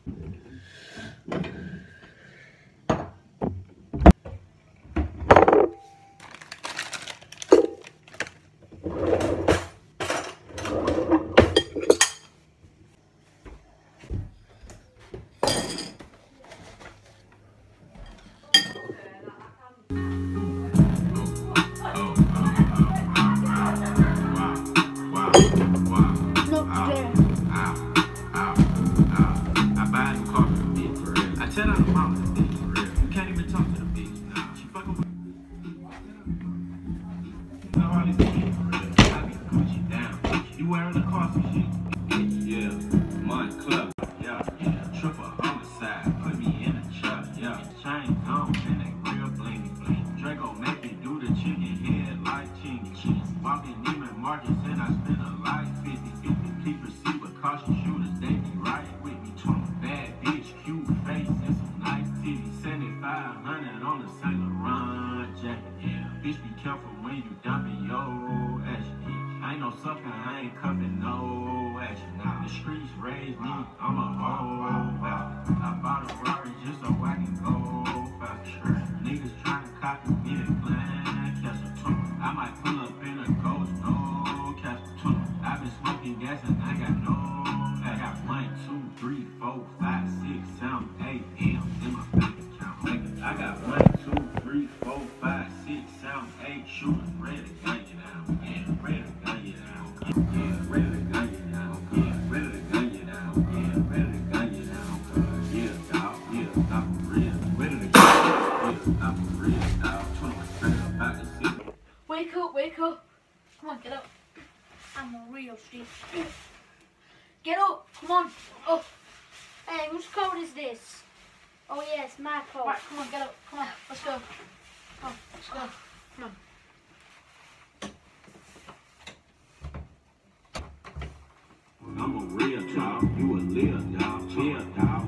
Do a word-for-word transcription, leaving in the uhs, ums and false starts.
You wearing the coffee shit? Yeah, money club. Yeah, yeah. Triple homicide. Put me in a truck. Yeah, chain on and they real blingy bling. Draco make me do the chicken head like chingy cheese. Walking Neiman Marcus and I spend a like fifty fifty. Please proceed with caution shooters. They be right with me. Twenty bad bitch, cute face and some nice titties. seventy-five hundred on the Saint Laurent jacket. Yeah, bitch, be careful when you dumping your ass. I ain't no sucker, I ain't cuffing no action. Now the streets raised me, I'm a whole bastard. I bought a Rari just so I can go faster. Niggas trying to copy me a plan, catch a tunnel. I might pull up in a ghost, no catch a tunnel. I've been smoking gas and I got no. I got one, two, three, four, five, six, seven, eight M's in my bank account. I got one, two, three, four, five, six, seven, eight shooters ready to gun you down. Yeah, ready to gun you down. Yeah, ready to gun you down. Yeah, ready to gun you down. Yeah, ready to gun you down. Yeah, dog. Yeah, stop for real. Ready to gun you down. Yeah, stop for real, dog. twenty-one straight up out the city. Wake up, wake up. Come on, get up. I'm a real street. Get up, come on, up. Hey, whose coat is this? Oh yeah, it's my coat. Right, come on, get up, come on, let's go. Come on, let's go, come on. I'm a real dog, you a little dog, chill dog.